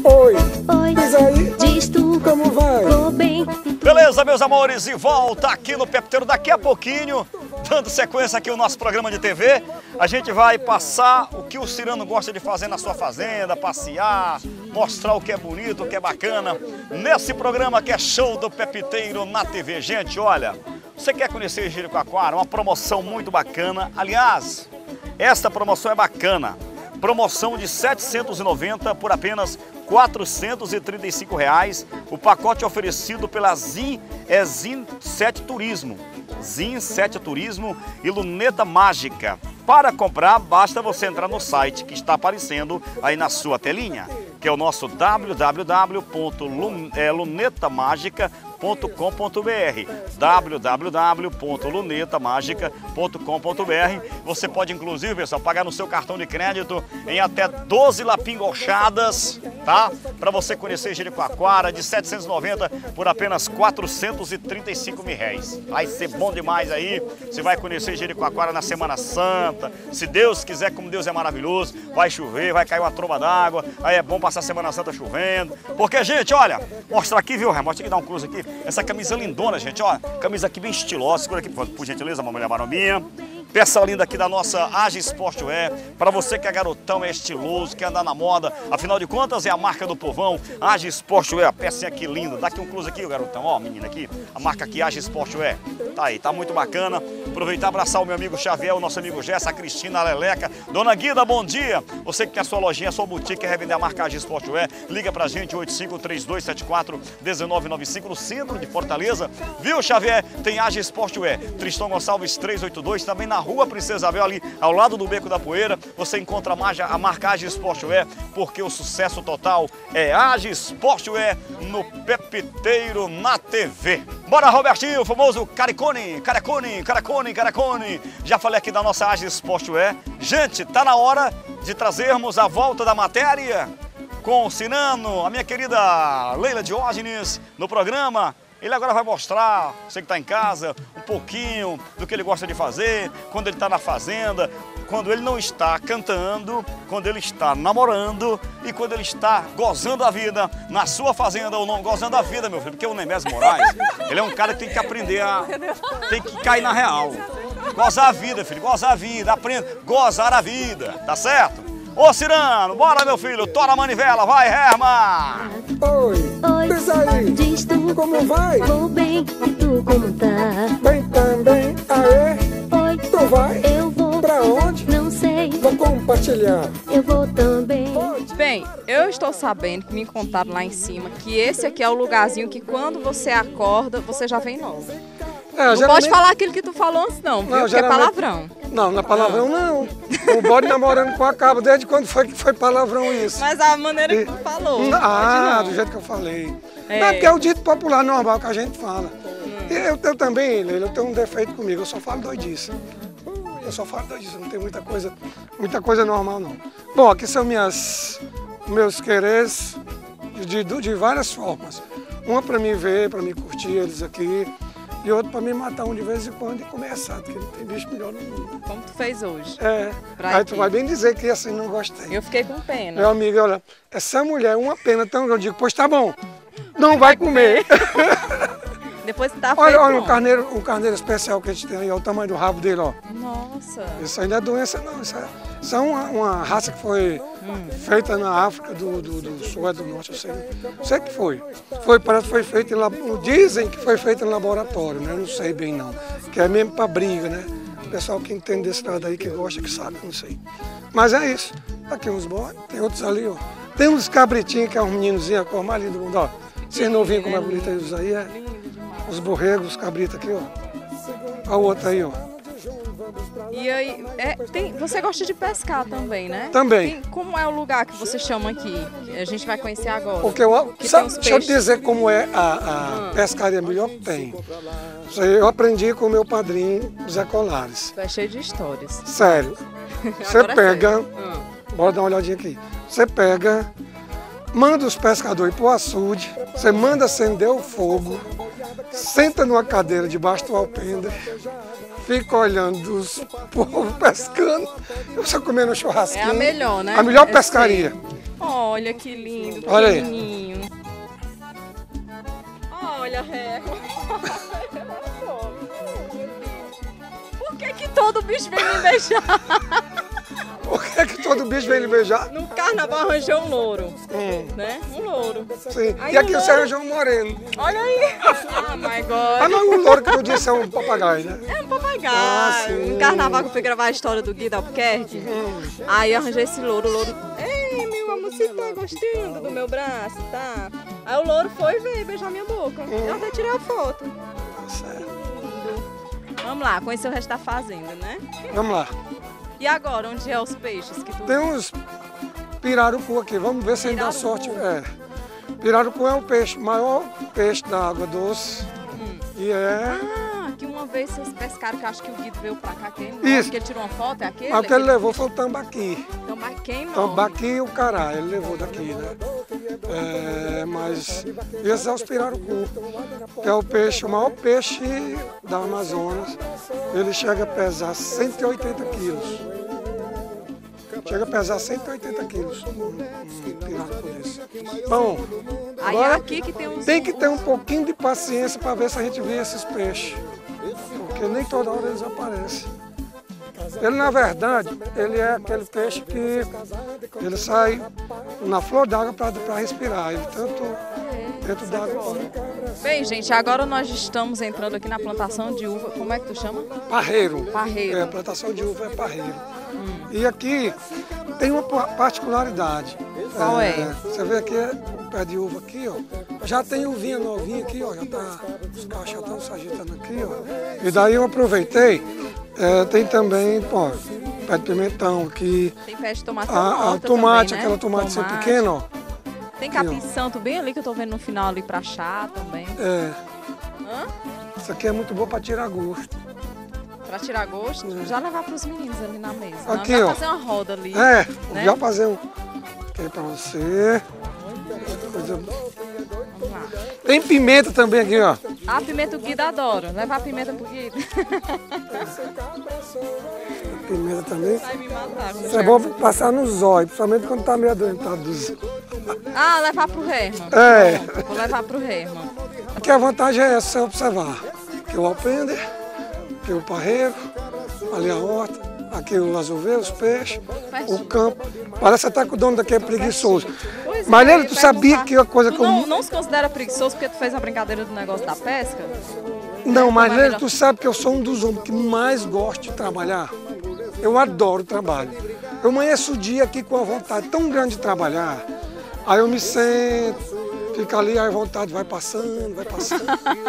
Oi, Oi, diz aí, diz tu, como vai? vou bem. Beleza, meus amores, e volta aqui no Pepiteiro daqui a pouquinho, dando sequência aqui ao nosso programa de TV. A gente vai passar o que o Cirano gosta de fazer na sua fazenda, passear, mostrar o que é bonito, o que é bacana, nesse programa que é Show do Pepiteiro na TV. Gente, olha, você quer conhecer Jericoacoara? Uma promoção muito bacana. Aliás, esta promoção é bacana. Promoção de R$ 790 por apenas R$ 435. O pacote oferecido pela Zin 7 Turismo. Zin 7 Turismo e Luneta Mágica. Para comprar, basta você entrar no site que está aparecendo aí na sua telinha, que é o nosso www.lunetamagica.com.br www.lunetamagica.com.br. Você pode, inclusive, pessoal, pagar no seu cartão de crédito em até 12 lapingolchadas, tá? Para você conhecer Jericoacoara, de R$ 790 por apenas R$ 435 mil. Vai ser bom demais aí. Você vai conhecer Jericoacoara na Semana Santa. Se Deus quiser, como Deus é maravilhoso, vai chover, vai cair uma tromba d'água. Aí é bom passar a Semana Santa chovendo. Porque, gente, olha, mostra aqui, viu? Mostra aqui, dá um close aqui. Essa camisa lindona, gente, ó. Camisa aqui bem estilosa. Segura aqui, por gentileza, mulher marombinha. Peça linda aqui da nossa Age Sportwear, para você que é garotão, é estiloso, quer andar na moda, afinal de contas é a marca do povão, Age Sportwear, peça aqui linda, dá aqui um close aqui, garotão, ó, menina aqui, a marca aqui Age Sportwear, tá aí, tá muito bacana. Aproveitar e abraçar o meu amigo Xavier, o nosso amigo Gessa, a Cristina, a Leleca, Dona Guida, bom dia, você que tem a sua lojinha, a sua boutique, quer revender a marca Age Sportwear, liga pra gente, 8532741995, no centro de Fortaleza, viu, Xavier? Tem Age Sportwear, Tristão Gonçalves 382, também na Rua Princesa Isabel, ali ao lado do Beco da Poeira, você encontra a marca Age Sportwear, porque o sucesso total é Age Sportwear no Pepiteiro na TV. Bora, Robertinho, o famoso Caricone. Já falei aqui da nossa Age Sportwear. Gente, tá na hora de trazermos a volta da matéria com o Cirano, a minha querida Leila Diógenes, no programa. Ele agora vai mostrar, você que está em casa, um pouquinho do que ele gosta de fazer, quando ele está na fazenda, quando ele não está cantando, quando ele está namorando e quando ele está gozando a vida na sua fazenda ou não gozando a vida, meu filho, porque o Nemésio Moraes, ele é um cara que tem que aprender tem que cair na real. Gozar a vida, filho, gozar a vida, aprenda, gozar a vida, tá certo? Ô Cirano, bora meu filho, tora a manivela, vai Herma! Oi, diz aí, Diz tu, como vai? vou bem. E tu, como tá? Bem também, aê, Oi, tu vai? eu vou. Pra onde? Não sei, Vou compartilhar. eu vou também. Bem, eu estou sabendo que me contaram lá em cima que esse aqui é o lugarzinho que quando você acorda, você já vem novo. Não pode falar aquilo que tu falou antes não, viu? Porque é palavrão. Não, não é palavrão não. O bode namorando com a cabo, desde quando foi que foi palavrão isso? Mas a maneira que tu falou. Do jeito que eu falei. É. Não, porque é o dito popular normal que a gente fala. E eu também, Leila, eu tenho um defeito comigo, eu só falo doidice. Eu só falo doidice, não tem muita coisa normal não. Bom, aqui são meus quereres de várias formas. Uma para mim ver, para mim curtir eles aqui. E outro para me matar um de vez em quando e comer assado, porque não tem bicho melhor no mundo. Como tu fez hoje. É, aí tu vai bem dizer que assim não gostei. Eu fiquei com pena. Meu amigo, olha, essa mulher é uma pena tão grande. Eu digo, pois tá bom, não vai comer. Depois que tá feito. Olha um carneiro especial que a gente tem aí, olha o tamanho do rabo dele, ó. Nossa. Isso aí não é doença não, isso é uma raça que foi feita na África do Sul, do Norte, eu sei que foi. Parece que foi feito dizem que foi feito em laboratório, né? Eu não sei bem não, que é mesmo pra briga, né? O pessoal que entende desse lado aí, que gosta, que sabe, não sei. Mas é isso, aqui uns bodes, tem outros ali, ó. Tem uns cabritinhos, que é uns meninozinhos, a cor mais linda do mundo, ó. Vocês não viram como é bonito isso aí, é? Os borregos, os cabritos aqui, ó. Olha o outro aí, ó. E aí, você gosta de pescar também, né? Também. Como é o lugar que você chama aqui? Que a gente vai conhecer agora. Porque deixa eu dizer como é a pescaria melhor que tem. Isso aí eu aprendi com o meu padrinho, Zé Colares. Tu é cheio de histórias. Sério. Você pega, bora dar uma olhadinha aqui. Você pega, manda os pescadores pro açude, você manda acender o fogo, senta numa cadeira debaixo do alpendre, fica olhando os povos pescando, e você comendo um churrasquinho. É a melhor, né? A melhor pescaria. Olha que lindo, Olha aí. pequenininho. Olha, régua. Por que todo bicho vem me beijar? Por que todo bicho vem lhe beijar? No carnaval arranjei um louro, né? Um louro. Sim. Aí E aqui o você louro... arranjou um moreno. Olha aí. Ah, my God. Ah, não, o louro que tu disse é um papagaio, né? É um papagaio. Ah, sim. No carnaval que eu fui gravar a história do Guido Albuquerque, aí eu arranjei esse louro, o louro... Ei, meu amor, você tá gostando do meu braço, tá? Aí o louro foi e veio beijar minha boca. Eu até tirei a foto. Certo. Vamos lá, conhecer o resto da fazenda, né? Vamos lá. E agora, onde é os peixes que tu... Tem uns pirarucu aqui, vamos ver se ele dá sorte. É. Pirarucu é o peixe, maior peixe da água doce. E é... Ah, que uma vez vocês pescaram, que eu acho que o Guido veio pra cá, aquele Isso. que ele tirou uma foto, é aquele? Mas o que ele levou foi o tambaqui. Tambaqui enorme. Tambaqui e o cará, ele levou daqui, né? É, mas esses são os pirarucu, que é o peixe, o maior peixe da Amazonas. Ele chega a pesar 180 quilos. Chega a pesar 180 quilos. Pirarucu desse. Bom, Aí agora aqui que tem uns... tem que ter um pouquinho de paciência para ver se a gente vê esses peixes. Porque nem toda hora eles aparecem. Ele, na verdade, ele é aquele peixe que ele sai na flor d'água para respirar. Ele tanto dentro d'água. Bem, gente, agora nós estamos entrando aqui na plantação de uva. Como é que tu chama? Parreiro. Parreiro. É, a plantação de uva é parreiro. E aqui tem uma particularidade. Qual é? Você vê aqui, o pé de uva aqui, ó. Já tem uvinha novinha aqui, ó. Já tá, os cachos já estão se agitando aqui, ó. E daí eu aproveitei. Tem também, pô, pé de pimentão aqui. Tem pé de tomate. Tomate, também, né? aquela tomate sempre pequena, ó. Tem capim-santo bem ali que eu tô vendo no final ali pra chá também. É. Hã? Isso aqui é muito bom para tirar gosto. Pra tirar gosto, já levar pros meninos ali na mesa. Aqui, não, ó. fazer uma roda ali. É, né? já fazer um. Aqui pra você. Coisa... Vamos lá. Tem pimenta também aqui, ó. A pimenta o Guido adora. Levar a pimenta pro Guido. Pimenta também. Vai me matar. Isso é bom passar no zóio, principalmente quando tá meio adoentado do zóio. Ah, levar pro Herman. É. Bom, vou levar pro Herman. Aqui a vantagem é essa, você observar. Aqui o alpendre, aqui o parreiro, ali a horta, aqui o azuveiro, os peixes, o campo. Parece até que o dono daqui é preguiçoso. Pois Mas é, ele, tu sabia que a coisa tu que eu... não se considera preguiçoso porque tu fez a brincadeira do negócio da pesca? Não, mas Como é ele, melhor? tu sabe que eu sou um dos homens que mais gosto de trabalhar. Eu adoro trabalho. Eu amanheço o dia aqui com a vontade tão grande de trabalhar. Aí eu me sento, fica ali, aí a vontade vai passando, vai passando.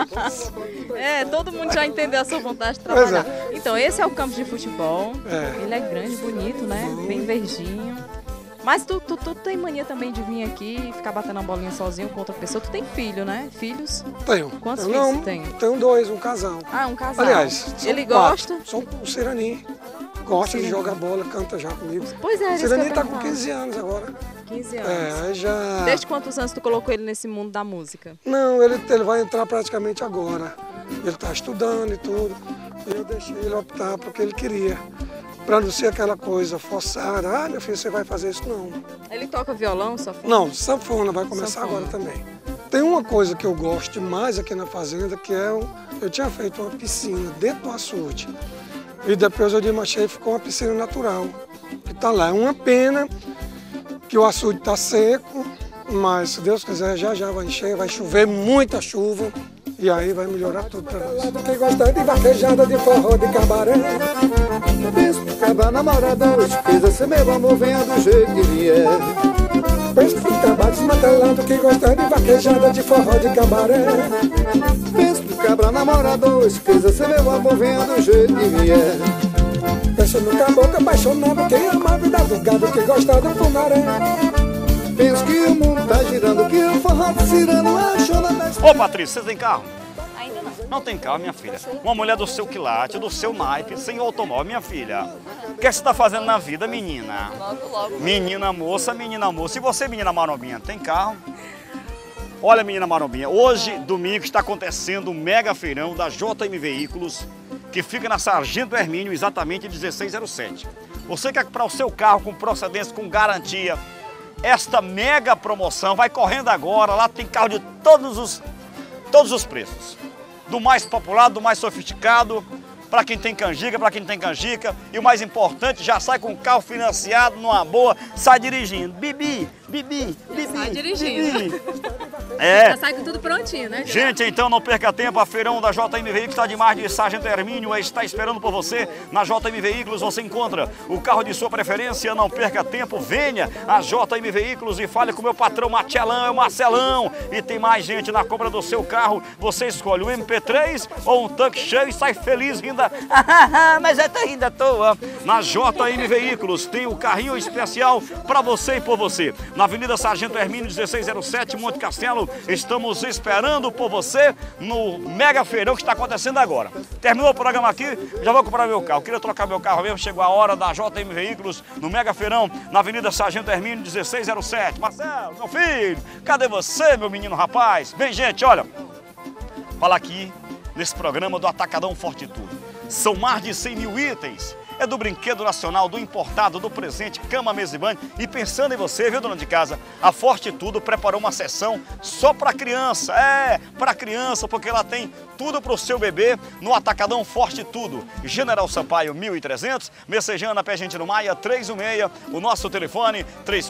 É, todo mundo já entendeu a sua vontade de trabalhar. Pois é. Então, esse é o campo de futebol. É. Ele é grande, bonito, né? Bem verdinho. Mas tu tem mania também de vir aqui e ficar batendo a bolinha sozinho com outra pessoa. Tu tem filho, né? Filhos? Tenho. Quantos Eu filhos não, você tem? Tenho dois, um casal. Ah, um casal. Aliás, são ele 4. gosta? São o Ciraninho. Gosta de jogar bola, canta já comigo. Pois é, O isso que eu Ciraninho ia tá com perguntar. 15 anos agora. 15 anos. É, aí já... Desde quantos anos tu colocou ele nesse mundo da música? Não, ele vai entrar praticamente agora. Ele está estudando e tudo. E eu deixei ele optar porque ele queria. Para não ser aquela coisa forçada. Ah, meu filho, você vai fazer isso? Não. Ele toca violão, sanfona? Não, sanfona vai começar Sanfona. agora também. Tem uma coisa que eu gosto demais aqui na fazenda, que é... Eu tinha feito uma piscina dentro do açude. E depois eu desmanchei e ficou uma piscina natural. Que está lá. É uma pena que o açude está seco, mas se Deus quiser já vai encher, vai chover muita chuva. E aí vai melhorar tudo para nós. Quem gosta de vaquejada, de forró, de cabaré, bispo, cabra, namoradão, esquisa, se meu amor venha do jeito que vier. Pensa que acabar desmantelado, quem gosta de vaquejada, de forró, de cabaré. Bispo, cabra, namoradão, esquisa, se meu amor venha do jeito que vier. Pensa no caboclo apaixonado, quem ama a vida do gado, quem gosta do fumaré. Penso que o mundo tá girando, que o forró tá cirando, achou na mesma. Ô, Patrícia, vocês têm carro? Ainda não. Não tem carro, minha filha. Uma mulher do seu quilate, do seu naipe, sem automóvel, minha filha. O que você está fazendo na vida, menina? Logo. Menina moça, menina moça. E você, menina marombinha, tem carro? Olha, menina marombinha, hoje, domingo, está acontecendo o mega feirão da JM Veículos, que fica na Sargento Hermínio, exatamente 1607. Você quer comprar o seu carro com procedência, com garantia, esta mega promoção. Vai correndo agora, lá tem carro de todos os preços. Do mais popular, do mais sofisticado, para quem tem canjica, para quem não tem canjica. E o mais importante, já sai com o carro financiado, numa boa, sai dirigindo. Bibi. Sai dirigindo. Bibi. É. Já sai com tudo prontinho, né? Gente, então não perca tempo, a feirão da JM Veículos está demais de Sargento Hermínio, está esperando por você. Na JM Veículos você encontra o carro de sua preferência, não perca tempo, venha a JM Veículos e fale com o meu patrão Marcelão, é o Marcelão. E tem mais gente na compra do seu carro, você escolhe um MP3 ou um tanque cheio e sai feliz rindo. Mas tá rindo à toa. Na JM Veículos tem o carrinho especial para você e por você. Na Avenida Sargento Hermínio 1607, Monte Castelo, estamos esperando por você no mega feirão que está acontecendo agora. Terminou o programa aqui, já vou comprar meu carro. Queria trocar meu carro mesmo, chegou a hora da JM Veículos no mega feirão, na Avenida Sargento Hermínio 1607. Marcelo, meu filho, cadê você, meu menino rapaz? Bem, gente, olha, fala aqui nesse programa do Atacadão Forte Tudo. São mais de 100 mil itens. É do brinquedo nacional, do importado, do presente, cama, mesa e banho. E pensando em você, viu, dona de casa? A Forte Tudo preparou uma sessão só para criança. É, para criança, porque ela tem tudo para o seu bebê no Atacadão Forte Tudo. General Sampaio 1300, Messejana, Pé Gente no Maia 316. O nosso telefone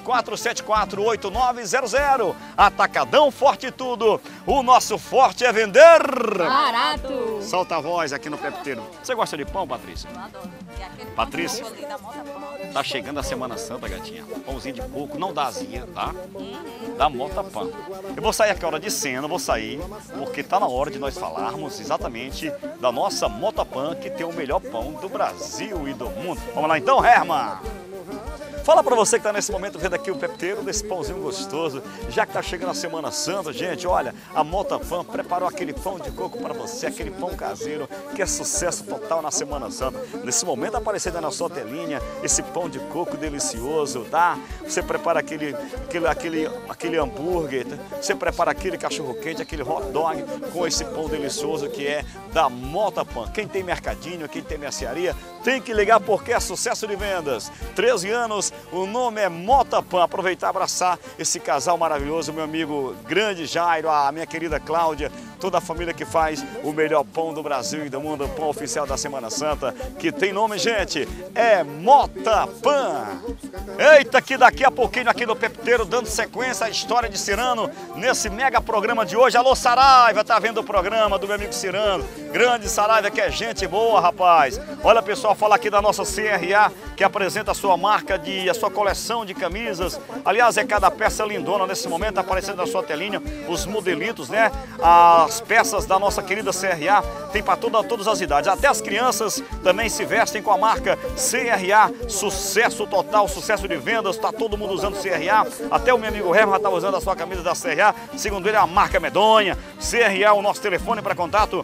3474-8900. Atacadão Forte Tudo. O nosso forte é vender barato. Solta a voz aqui no Pepteiro. Você gosta de pão, Patrícia? Eu adoro. Patrícia, tá chegando a Semana Santa, gatinha. Pãozinho de coco, não dá azia, tá? Da Mota Pan. Eu vou sair aqui a hora de cena, vou sair, porque tá na hora de nós falarmos exatamente da nossa Mota Pan, que tem o melhor pão do Brasil e do mundo. Vamos lá então, Herman? Fala pra você que tá nesse momento vendo aqui o Pepteiro desse pãozinho gostoso, já que tá chegando a Semana Santa, gente, olha, a Mota Pan preparou aquele pão de coco para você, aquele pão caseiro, que é sucesso total na Semana Santa. Nesse momento aparecendo na sua telinha, esse pão de coco delicioso, tá? Você prepara aquele hambúrguer, você prepara aquele cachorro quente, aquele hot dog com esse pão delicioso que é da Mota Pan. Quem tem mercadinho, quem tem mercearia, tem que ligar porque é sucesso de vendas. 13 anos, o nome é Mota Pan. Aproveitar e abraçar esse casal maravilhoso, meu amigo grande Jairo, a minha querida Cláudia, toda a família que faz o melhor pão do Brasil e do mundo, o pão oficial da Semana Santa, que tem nome, gente, é Mota Pan. Eita, que daqui a pouquinho aqui no Pepteiro, dando sequência à história de Cirano, nesse mega programa de hoje. Alô, Saraiva, tá vendo o programa do meu amigo Cirano? Grande Saraiva, que é gente boa, rapaz. Olha, pessoal, fala aqui da nossa CRA, que apresenta a sua marca, a sua coleção de camisas. Aliás, é cada peça lindona nesse momento, aparecendo na sua telinha, os modelitos, né? As peças da nossa querida CRA, tem para todas as idades. Até as crianças também se vestem com a marca CRA. Sucesso total, sucesso de vendas, tá todo mundo usando CRA. Até o meu amigo Herman já tá usando a sua camisa da CRA. Segundo ele, é a marca medonha. CRA, o nosso telefone para contato,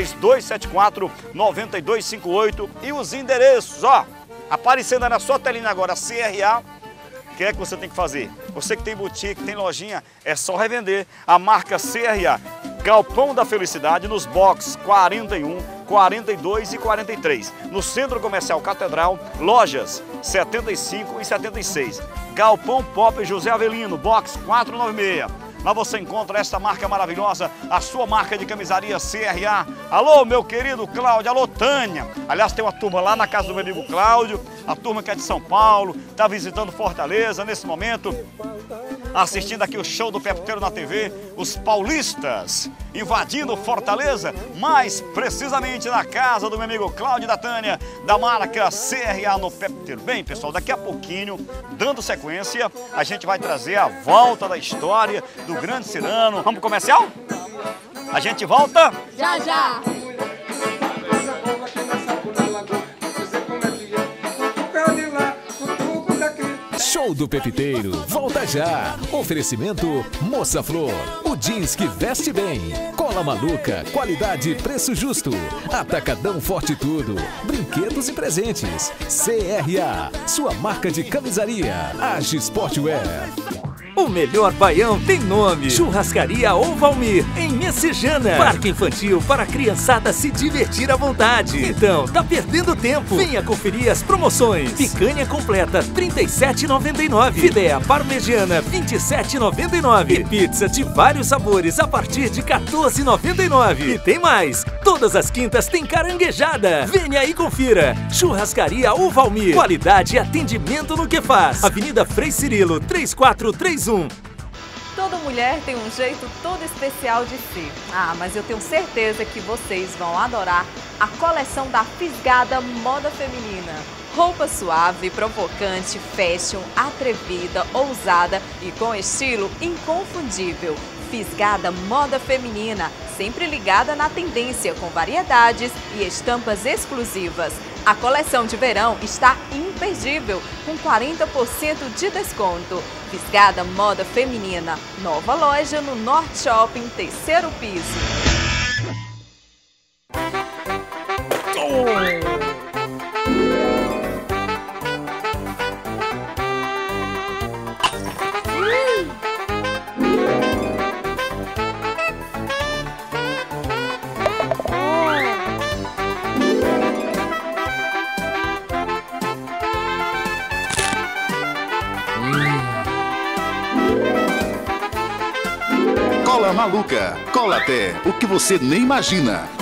3274-9258. E os endereços, ó, aparecendo aí na sua telinha agora, CRA. O que é que você tem que fazer? Você que tem boutique, tem lojinha, é só revender a marca CRA. Galpão da Felicidade, nos boxes 41, 42 e 43. No Centro Comercial Catedral, lojas 75 e 76. Galpão Pop José Avelino, box 496. Lá você encontra esta marca maravilhosa, a sua marca de camisaria CRA. Alô, meu querido Cláudio, alô, Tânia. Aliás, tem uma turma lá na casa do meu amigo Cláudio, a turma que é de São Paulo, está visitando Fortaleza nesse momento, assistindo aqui o show do Pepteiro na TV, os paulistas invadindo Fortaleza, mais precisamente na casa do meu amigo Cláudio e da Tânia, da marca CRA no Pepteiro. Bem, pessoal, daqui a pouquinho, dando sequência, a gente vai trazer a volta da história do grande Cirano. Vamos pro comercial? A gente volta? Já, já! Show do Pepteiro, volta já! Oferecimento Moça Flor, o jeans que veste bem. Cola Maluca, qualidade e preço justo. Atacadão Forte Tudo, brinquedos e presentes. CRA, sua marca de camisaria. Age Sportwear. O melhor baião tem nome. Churrascaria ou Valmir, em Messejana. Parque infantil para a criançada se divertir à vontade. Então, tá perdendo tempo. Venha conferir as promoções. Picanha completa, R$ 37,99. Filé parmegiana, R$ 27,99. E pizza de vários sabores a partir de R$ 14,99. E tem mais. Todas as quintas tem caranguejada. Venha e confira. Churrascaria ou Valmir. Qualidade e atendimento no que faz. Avenida Frei Cirilo, 3431. Toda mulher tem um jeito todo especial de ser. Mas eu tenho certeza que vocês vão adorar a coleção da Fisgada Moda Feminina. Roupa suave, provocante, fashion, atrevida, ousada e com estilo inconfundível. Fisgada Moda Feminina, sempre ligada na tendência, com variedades e estampas exclusivas. A coleção de verão está imperdível, com 40% de desconto. Fisgada Moda Feminina, nova loja no Norte Shopping, 3º piso. Cola Maluca. Cola até o que você nem imagina.